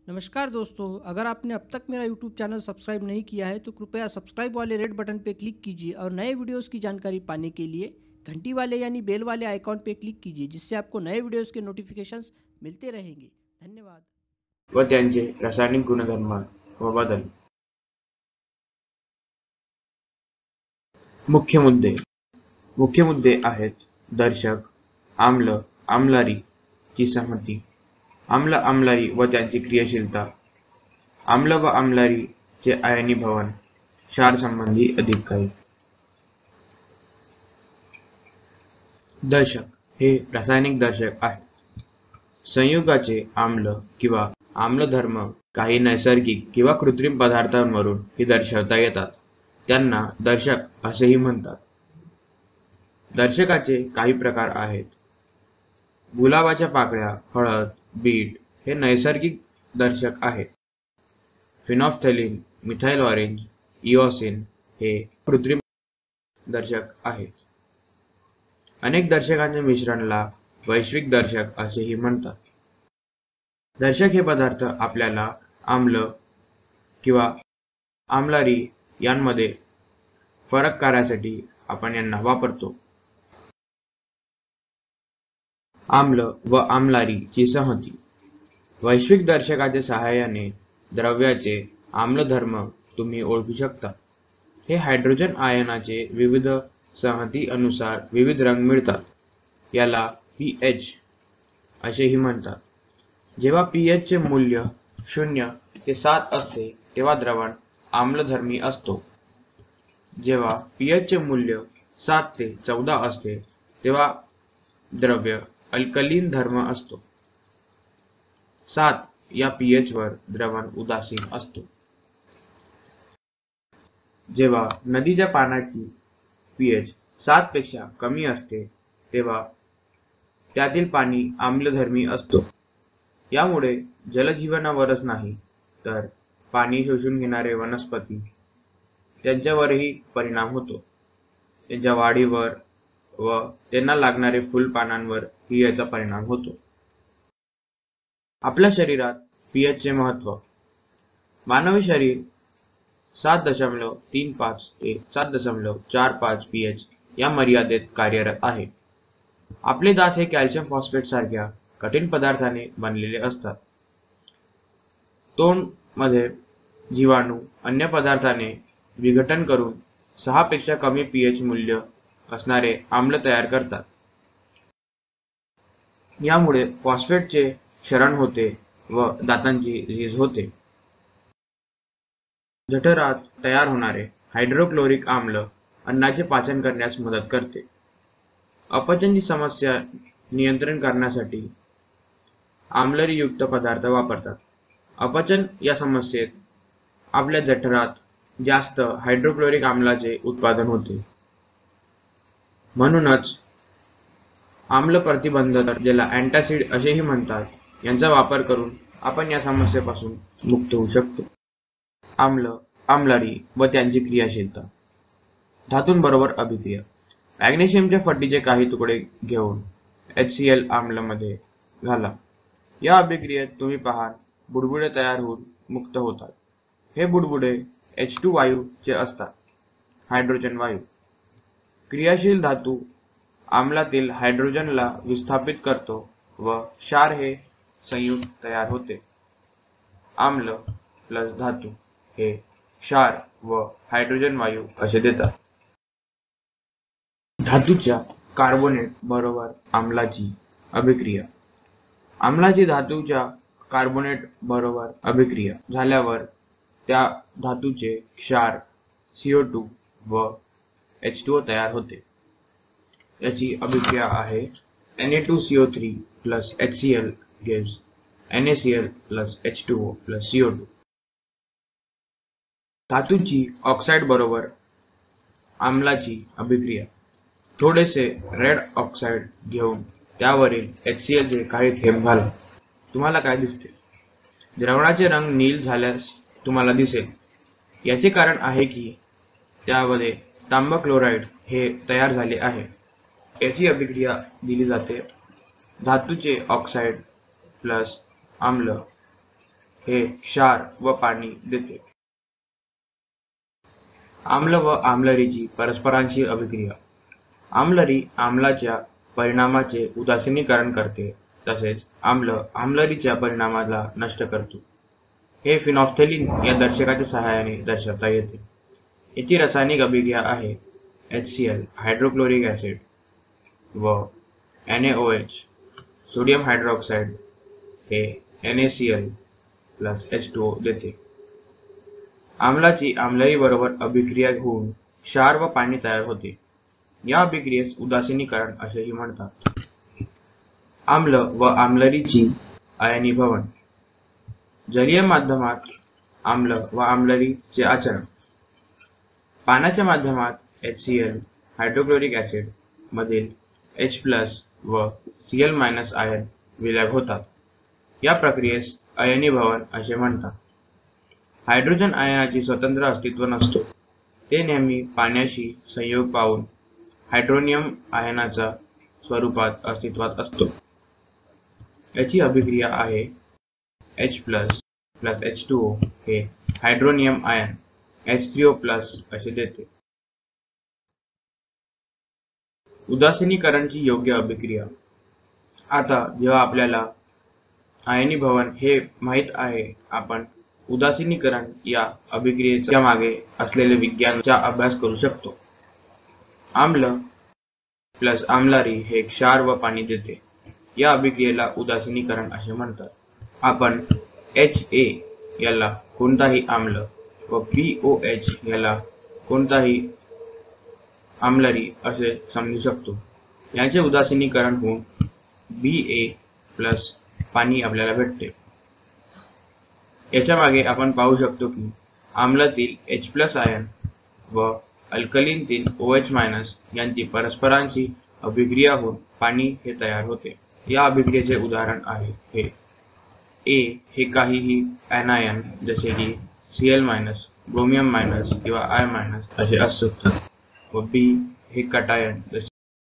नमस्कार दोस्तों, अगर आपने अब तक मेरा YouTube चैनल सब्सक्राइब नहीं किया है तो कृपया सब्सक्राइब वाले रेड बटन पे क्लिक कीजिए और नए वीडियोस की जानकारी पाने के लिए घंटी वाले यानी बेल वाले आइकॉन पे क्लिक कीजिए, जिससे आपको नए वीडियोस के नोटिफिकेशंस मिलते रहेंगे। धन्यवाद। व त्यांचे रासायनिक गुणधर्म व बदल। मुख्य मुद्दे आहेत दर्शक, आम्ल, आम्लारी ची संहती, आम्ल आम्लारी व त्यांची क्रियाशीलता, आम्ल व आम्लारी चे आयनीभवन, क्षार संबंधी अधिक काही। दर्शक हे रासायनिक दर्शक आहेत। संयुगाचे आम्ल किंवा आम्लधर्म काही नैसर्गिक किंवा कृत्रिम पदार्थांवरून ही दर्शवता येतात, त्यांना दर्शक असेही म्हणतात। दर्शकाचे काही प्रकार आहेत। गुलाबाच्या पाकळ्या, हळद, बीट हे नैसर्गिक दर्शक आहेत। फिनॉल्फ्थेलीन, मिथाइल ऑरेंज, इओसिन हे कृत्रिम दर्शक आहेत। अनेक दर्शकांच्या मिश्रणाला वैश्विक दर्शक असेही म्हणतात। दर्शक हे पदार्थ आपल्याला आम्ल किंवा आम्लारी यांमध्ये फरक करण्यासाठी आपण यांना वापरतो। आम्ल व आम्लारी ची संहती, वैश्विक दर्शकाच्या सहाय्याने द्रव्याचे आम्लधर्म तुम्ही ओळखू शकता। हे हायड्रोजन आयनाचे विविध संहती अनुसार विविध रंग मिळतात, याला pH असेही म्हणतात। जेव्हा pH चे मूल्य 0 ते 7 असते तेव्हा द्रवण आम्लधर्मी असतो। जेव्हा pH चे मूल्य 7 ते 14 असते तेव्हा द्रव्य अल्कलीन धर्म असतो। 7 या pH वर द्रवण उदासीन असतो। जेव्हा नदीच्या पाण्याची pH 7 पेक्षा कमी असते तेव्हा त्यातील पाणी आम्लधर्मी असतो। यामुळे जलजीवांवरच नाही तर पाणी शोषून घेणारे वनस्पती त्यांच्यावरही परिणाम होतो। त्यांच्या वाढीवर व त्यांना लागणारे फुलपानांवर ही याचा परिणाम होतो। आपल्या शरीरात pH चे महत्त्व। मानवी शरीर 7.35 ते 7.45 pH या मर्यादेत कार्यरत आहे। आपले दात हे कॅल्शियम फॉस्फेट सारख्या कठीण पदार्थाने बनलेले असतात। तोंड मध्ये जीवाणू अन्य पदार्थाने विघटन करून 6 पेक्षा कमी pH मूल्य असणारे आम्ल तयार करतात। यामुळे फॉस्फेटचे क्षरण होते व दातांची झीज होते। जठरात तयार होणारे हायड्रोक्लोरिक आम्ल अन्नाचे पाचन करण्यास मदत करते। अपचनची समस्या नियंत्रण करण्यासाठी आम्लयुक्त पदार्थ वापरतात। अपचन या समस्येत आपल्या जठरात जास्त हायड्रोक्लोरिक आम्लाचे उत्पादन होते। म्हणूनच आम्ल प्रतिबंधक, ज्याला अँटासिड असेही म्हणतात, यांचा वापर करून आपण या समस्येपासून मुक्त होऊ शकतो। आम्ल, आम्लारी व त्यांची क्रियाशीलता। धातूंबरोबर अभिक्रिया। मॅग्नेशियमच्या फटीचे काही तुकडे घेऊन HCl आम्लमध्ये घाला। या अभिक्रियेत तुम्ही पाहाल बुडबुडे तयार होऊन मुक्त होतात। हे बुडबुडे H2 वायू चे असतात, हायड्रोजन वायू। क्रियाशील धातू आम्लातील हायड्रोजनला विस्थापित करतो व क्षार हे संयुग तयार होते। आम्ल प्लस धातू हे क्षार व हायड्रोजन वायू असे देतात। धातूच्या कार्बोनेट बरोबर आम्लाची अभिक्रिया। आम्लाची धातूच्या कार्बोनेट बरोबर अभिक्रिया झाल्यावर त्या धातूचे क्षार CO2 व H2O तयार होते। याची अभिक्रिया आहे Na2CO3 plus HCl gives NaCl plus H2O plus CO2। धातूची ऑक्साईड बरोबर आम्लाची अभिक्रिया। थोडेसे रेड ऑक्साईड घेऊन त्यावरील HCl चे काही थेंब घाला। तुम्हाला काय दिसते? द्रावणाचे रंग नील झाल्यास तुम्हाला दिसेल। याचे कारण आहे की त्यामध्ये तांब क्लोराईड हे तयार झाले आहे। याची अभिक्रिया दिली जाते धातूचे ऑक्साईड प्लस आम्ल हे क्षार व पाणी देते. आम्ल व आम्लरीची परस्परांशी अभिक्रिया. आम्लरी आम्लाच्या परिणामाचे उदासीनीकरण करते, तसेच आम्ल आम्लरीच्या परिणामाला नष्ट करतो. हे फिनॉल्फ्थेलीन या दर्शकाच्या सहाय्याने दर्शवता येते. याची रासायनिक अभिक्रिया आहे HCl हायड्रोक्लोरिक ऍसिड व NaOH सोडियम हायड्रॉक्साइड हे NaCl + H2O देते. आम्लाची आम्लरी बरोबर अभिक्रिया होऊन क्षार व पाणी तयार होते. या अभिक्रियेस उदासीनीकरण असेही म्हणतात. आम्ल व आम्लरीची आयनीभवन. जलीय माध्यमात आम्ल व आम्लरीचे आचरण. पाण्याच्या माध्यमात HCl हायड्रोक्लोरिक ऍसिड मधील H+ व Cl- आयन विलग होतात. या प्रक्रियेस आयनीभवन असे म्हणतात. हायड्रोजन आयनाचे स्वतंत्र अस्तित्व नसतो. ते नेहमी पाण्याशी संयोग पावून हायड्रोनियम आयनाच्या स्वरूपात अस्तित्वात असतो. याची अभिक्रिया आहे H+ + H2O हे हायड्रोनियम आयन H3O+ असे देते. उदासीनीकरणची योग्य अभिक्रिया. आता जेव्हा आपल्याला आयनीभवन हे माहित आहे, आपण उदासीनीकरण या अभिक्रियेच्या मागे असलेले विज्ञानाचा अभ्यास करू शकतो. आम्ल + आम्लरी हे क्षार व पाणी देते. या अभिक्रियेला उदासीनीकरण असे म्हणतात. आपण Ha याला कोणताही आम्ल व POH याला कोणताही आम्लरी असे समजू शकतो. याचे उदासीनीकरण होऊन Ba+ पाणी आपल्याला भेटते. याच्या मागे आपण पाहू शकतो की आम्लातील H+ आयन व अल्कलीनतील OH- यांची परस्परांशी अभिक्रिया होऊन पाणी हे तयार होते. या अभिक्रियेचे उदाहरण आहे हे A हे काहीही ऍनायन जसे की Cl-, ब्रोमियम- किंवा I- असे असू शकतात व B हे कटायन जसे